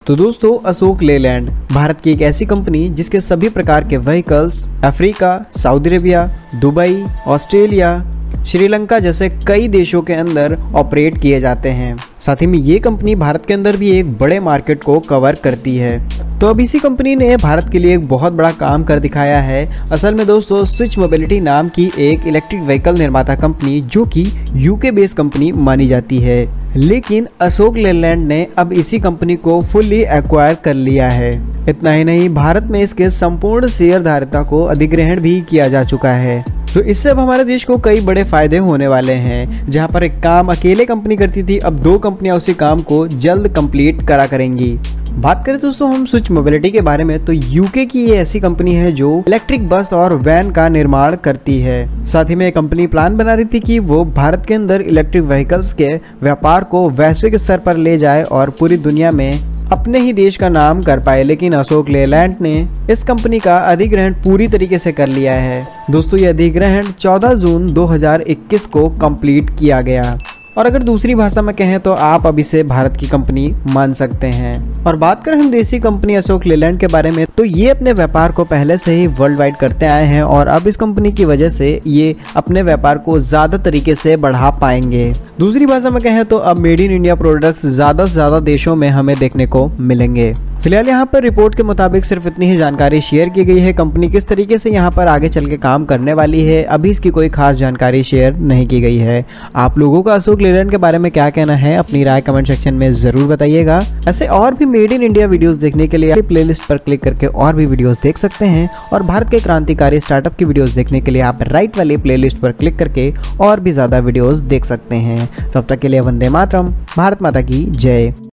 तो दोस्तों अशोक लेलैंड भारत की एक ऐसी कंपनी जिसके सभी प्रकार के vehicles Africa, Saudi Arabia, Dubai, Australia, Sri Lanka जैसे कई देशों के अंदर ऑपरेट किए जाते हैं। साथ ही में ये कंपनी भारत के अंदर भी एक बड़े मार्केट को कवर करती है। तो अब इसी कंपनी ने भारत के लिए एक बहुत बड़ा काम कर दिखाया है। असल में दोस्तों स्विच मोबिलिटी नाम की एक इलेक्ट्रिक व्हीकल निर्माता कंपनी जो कि यूके बेस्ड कंपनी मानी जाती है, लेकिन अशोक लेलैंड ने अब इसी कंपनी को फुल्ली एक्वायर कर लिया है। इतना ही नहीं, भारत में इसके संपूर्ण शेयरधारिता को अधिग्रहण भी किया जा चुका है। तो इससे अब हमारे देश को कई बड़े फायदे होने वाले हैं। जहां पर एक काम अकेले कंपनी करती थी, अब दो कंपनियां उसी काम को जल्द कंप्लीट करा करेंगी। बात करें दोस्तों हम स्विच मोबिलिटी के बारे में, तो यूके की ये ऐसी कंपनी है जो इलेक्ट्रिक बस और वैन का निर्माण करती है। साथ ही में कंपनी प्लान बना रही थी कि वो भारत के अंदर इलेक्ट्रिक व्हीकल्स के व्यापार को वैश्विक स्तर पर ले जाए और पूरी दुनिया में अपने ही देश का नाम कर पाए, लेकिन अशोक लेलैंड ने इस कंपनी का अधिग्रहण पूरी तरीके से कर लिया है। दोस्तों ये अधिग्रहण 14 जून 2021 को कंप्लीट किया गया और अगर दूसरी भाषा में कहें तो आप अब इसे भारत की कंपनी मान सकते हैं। और बात करें हम देसी कंपनी अशोक लेलैंड के बारे में, तो ये अपने व्यापार को पहले से ही वर्ल्ड वाइड करते आए हैं और अब इस कंपनी की वजह से ये अपने व्यापार को ज्यादा तरीके से बढ़ा पाएंगे। दूसरी भाषा में कहें तो अब मेड इन इंडिया प्रोडक्ट्स ज्यादा से ज्यादा देशों में हमें देखने को मिलेंगे। फिलहाल यहाँ पर रिपोर्ट के मुताबिक सिर्फ इतनी ही जानकारी शेयर की गई है। कंपनी किस तरीके से यहाँ पर आगे चल के काम करने वाली है, अभी इसकी कोई खास जानकारी शेयर नहीं की गई है। आप लोगों का अशोक लेलैंड के बारे में क्या कहना है, अपनी राय कमेंट सेक्शन में जरूर बताइएगा। ऐसे और भी मेड इन इंडिया वीडियोस देखने के लिए प्लेलिस्ट पर क्लिक करके और भी वीडियोस देख सकते हैं और भारत के क्रांतिकारी स्टार्टअप की वीडियोस देखने के लिए आप राइट वाली प्लेलिस्ट पर क्लिक करके और भी ज्यादा वीडियोस देख सकते हैं। तब तक के लिए वंदे मातरम, भारत माता की जय।